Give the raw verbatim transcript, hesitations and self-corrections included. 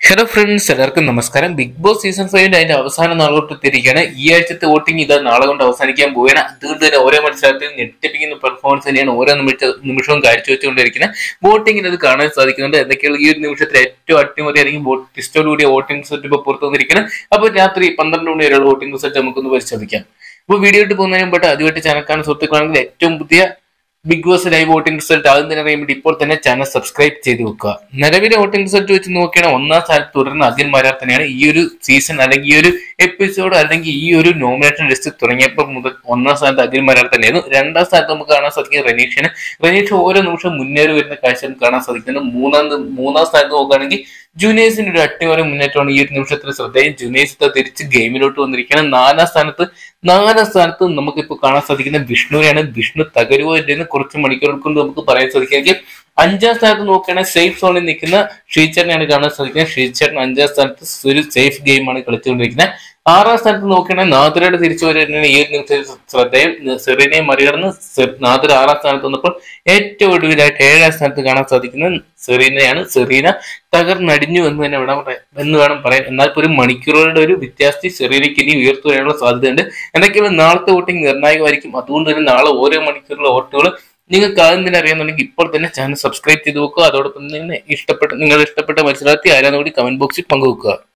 Hello friends, എല്ലാവർക്കും നമസ്കാരം. Big boss season ഫൈവിന്റെ അതിന്റെ അവസാന നാളോട്ട് എത്തിയിരിക്കുകയാണ്. ഈ ആഴ്ചത്തെ വോട്ടിംഗ് ഇത് നാളെ കൊണ്ട് അവസാനിക്കാൻ പോവുകയാണ്. അതുകൊണ്ട് തന്നെ ഓരോ മത്സരത്തിലും ഞെട്ടിപ്പിക്കുന്ന പെർഫോമൻസ് തന്നെയാണ് ഓരോ നിമിഷ നിമിഷവും കാഴ്ചവെച്ചുകൊണ്ടിരിക്കുന്നത്. വോട്ടിംഗിൽ അത് കാണാൻ സാധിക്കുന്നുണ്ട്. എന്തൊക്കെയാണ് ഈ ഒരു നിമിഷത്തിൽ ഏറ്റവും അട്ടിമറി അല്ലെങ്കിൽ ലിസ്റ്റോടുകൂടിയ വോട്ടിംഗ് റിസൾട്ട് ഇപ്പോൾ പുറത്തു വന്നിരിക്കുന്നത്. അപ്പോൾ രാത്രി പന്ത്രണ്ട് മണി വരെയുള്ള വോട്ടിംഗ് റിസൾട്ട് നമുക്കൊന്ന് പരിശോധിക്കാം. അപ്പോൾ വീഡിയോ ഇട്ട് പോകുന്നതിന് മുമ്പായിട്ട് ആദ്യമായിട്ട് ചാനൽ കാണുന്ന സുഹൃത്തുക്കളാണെങ്കിൽ ഏറ്റവും പുതിയ Bigg Boss live voting result ആദ്യം തന്നെ അറിയാൻ വേണ്ടി ഇപ്പോൾ തന്നെ ചാനൽ സബ്സ്ക്രൈബ് ചെയ്ത് വെക്കുക. നിലവിലെ വോട്ടിംഗ് റിസൾട്ട് വെച്ച് നോക്കിയാൽ ഒന്നാം സ്ഥാനത്ത് തുടരുന്ന അഖിൽ മാരാർ തന്നെയാണ്. ഈ ഒരു സീസൺ അല്ലെങ്കിൽ ഈ ഒരു എപ്പിസോഡ് അല്ലെങ്കിൽ ഈ ഒരു നോമിനേഷൻ ലിസ്റ്റ് തുടങ്ങിയപ്പോൾ മുതൽ ഒന്നാം സ്ഥാനത്ത് അഖിൽ മാരാർ തന്നെയായിരുന്നു. രണ്ടാം സ്ഥാനത്ത് നമുക്ക് കാണാൻ സാധിക്കുന്നത് റനീഷിന്. റനീഷ് ഓരോ നിമിഷം മുന്നേറി വരുന്ന കാഴ്ച നമുക്ക് കാണാൻ സാധിക്കുന്നത്. മൂന്നാം മൂന്നാം സ്ഥാനത്ത് നോക്കുകയാണെങ്കിൽ ജുനേസിന്റെ ഒരു അട്ടിമറി മുന്നേറ്റമാണ് ഈ ഒരു നിമിഷത്തിൽ ശ്രദ്ധേയം. ജുനേസ് തിരിച്ച് ഗെയിമിലോട്ട് വന്നിരിക്കുകയാണ്. നാലാം സ്ഥാനത്ത് നാലാം സ്ഥാനത്ത് നമുക്കിപ്പോൾ കാണാൻ സാധിക്കുന്ന വിഷ്ണുവിനെയാണ്. വിഷ്ണു തകരുവോ എന്ന് കുറച്ച് മണിക്കൂറുകൾ കൊണ്ട് നമുക്ക് പറയാൻ സാധിക്കും. അഞ്ചാം സ്ഥാനത്ത് നോക്കുകയാണെങ്കിൽ സേഫ് സോണിൽ നിൽക്കുന്ന ഷീച്ചറിനെയാണ് കാണാൻ സാധിക്കുന്നത്. ഷീച്ചറിന് അഞ്ചാം സ്ഥാനത്ത് ഒരു സേഫ് ഗെയിമാണ് കളിച്ചുകൊണ്ടിരിക്കുന്നത്. ആറാം സ്ഥാനത്ത് നോക്കുകയാണെങ്കിൽ നാദിറയുടെ തിരിച്ചു വരുന്ന ഈ ഒരു നിമിഷത്തിൽ ശ്രദ്ധേയം. സെറീനയെ മറികടന്ന് നാദിറ ആറാം സ്ഥാനത്ത് വന്നപ്പോൾ ഏറ്റവും ഒടുവിലായിട്ട് ഏഴാം സ്ഥാനത്ത് കാണാൻ സാധിക്കുന്നത് സെറീനയാണ്. സെറീന തകർന്നടിഞ്ഞു എന്ന് തന്നെ വേണം എന്ന് വേണം പറയാൻ. എന്നാൽ ഒരു മണിക്കൂറുകളുടെ ഒരു വ്യത്യാസത്തിൽ സെറീനയ്ക്ക് ഇനി ഉയർത്തു വരാനുള്ള സാധ്യതയുണ്ട്. എന്തൊക്കെയാണ് നാളത്തെ വോട്ടിംഗ് നിർണായകമായിരിക്കും. അതുകൊണ്ട് തന്നെ നാളെ ഓരോ മണിക്കൂറിലെ വോട്ടുകൾ നിങ്ങൾക്ക് ആദ്യം തന്നെ അറിയാന്നുണ്ടെങ്കിൽ ഇപ്പോൾ തന്നെ ചാനൽ സബ്സ്ക്രൈബ് ചെയ്ത് വെക്കുക. അതോടൊപ്പം തന്നെ ഇഷ്ടപ്പെട്ട നിങ്ങൾ ഇഷ്ടപ്പെട്ട മത്സരാർത്ഥി ആരാന്ന് കൂടി കമന്റ് ബോക്സിൽ പങ്കുവെക്കുക.